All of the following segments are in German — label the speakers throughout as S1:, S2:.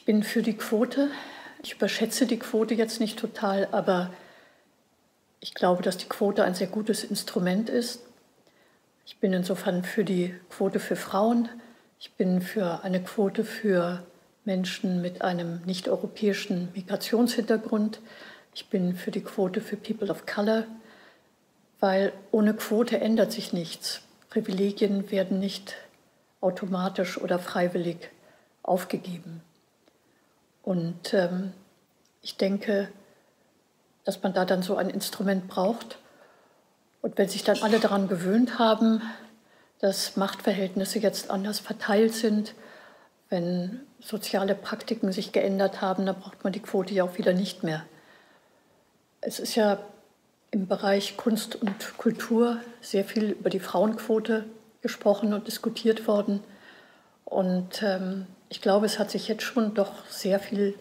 S1: Ich bin für die Quote. Ich überschätze die Quote jetzt nicht total, aber ich glaube, dass die Quote ein sehr gutes Instrument ist. Ich bin insofern für die Quote für Frauen. Ich bin für eine Quote für Menschen mit einem nicht-europäischen Migrationshintergrund. Ich bin für die Quote für People of Color, weil ohne Quote ändert sich nichts. Privilegien werden nicht automatisch oder freiwillig aufgegeben. Und ich denke, dass man da dann so ein Instrument braucht. Und wenn sich dann alle daran gewöhnt haben, dass Machtverhältnisse jetzt anders verteilt sind, wenn soziale Praktiken sich geändert haben, dann braucht man die Quote ja auch wieder nicht mehr. Es ist ja im Bereich Kunst und Kultur sehr viel über die Frauenquote gesprochen und diskutiert worden. Und ich glaube, es hat sich jetzt schon doch sehr viel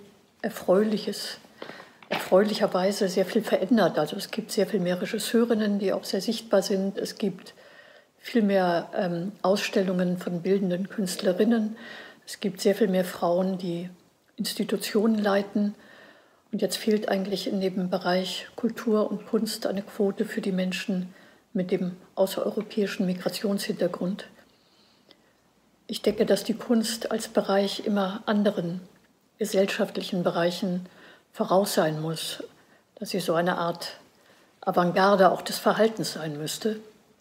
S1: erfreulicherweise sehr viel verändert. Also es gibt sehr viel mehr Regisseurinnen, die auch sehr sichtbar sind. Es gibt viel mehr Ausstellungen von bildenden Künstlerinnen. Es gibt sehr viel mehr Frauen, die Institutionen leiten. Und jetzt fehlt eigentlich in dem Bereich Kultur und Kunst eine Quote für die Menschen mit dem außereuropäischen Migrationshintergrund. Ich denke, dass die Kunst als Bereich immer anderen gesellschaftlichen Bereichen voraus sein muss, dass sie so eine Art Avantgarde auch des Verhaltens sein müsste,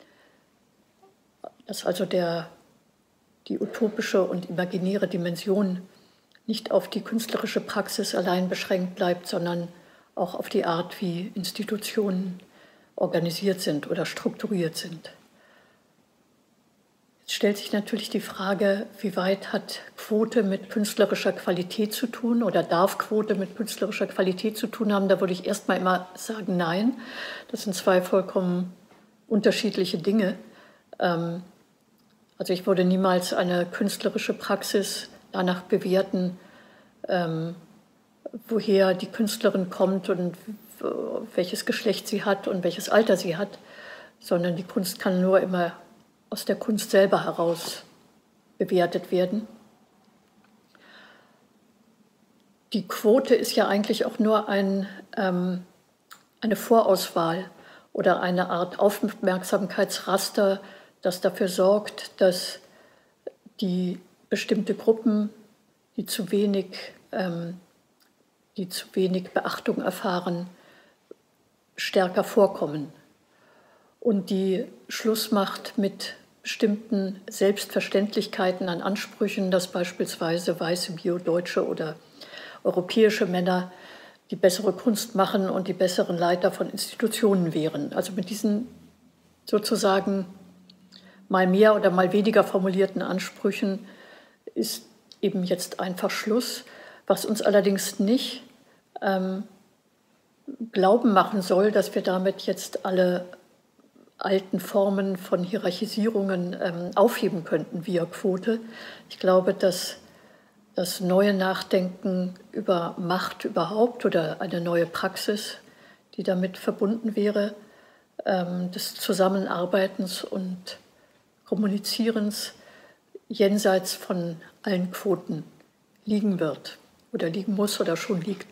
S1: dass also die utopische und imaginäre Dimension nicht auf die künstlerische Praxis allein beschränkt bleibt, sondern auch auf die Art, wie Institutionen organisiert sind oder strukturiert sind. Jetzt stellt sich natürlich die Frage, wie weit hat Quote mit künstlerischer Qualität zu tun oder darf Quote mit künstlerischer Qualität zu tun haben? Da würde ich erstmal immer sagen, nein. Das sind zwei vollkommen unterschiedliche Dinge. Also ich würde niemals eine künstlerische Praxis danach bewerten, woher die Künstlerin kommt und welches Geschlecht sie hat und welches Alter sie hat, sondern die Kunst kann nur immer aus der Kunst selber heraus bewertet werden. Die Quote ist ja eigentlich auch nur eine Vorauswahl oder eine Art Aufmerksamkeitsraster, das dafür sorgt, dass die bestimmte Gruppen, die zu wenig Beachtung erfahren, stärker vorkommen. Und die Schluss macht mit bestimmten Selbstverständlichkeiten an Ansprüchen, dass beispielsweise weiße Bio-Deutsche oder europäische Männer die bessere Kunst machen und die besseren Leiter von Institutionen wären. Also mit diesen sozusagen mal mehr oder mal weniger formulierten Ansprüchen ist eben jetzt einfach Schluss, was uns allerdings nicht glauben machen soll, dass wir damit jetzt alle alten Formen von Hierarchisierungen aufheben könnten via Quote. Ich glaube, dass das neue Nachdenken über Macht überhaupt oder eine neue Praxis, die damit verbunden wäre, des Zusammenarbeitens und Kommunizierens jenseits von allen Quoten liegen wird oder liegen muss oder schon liegt.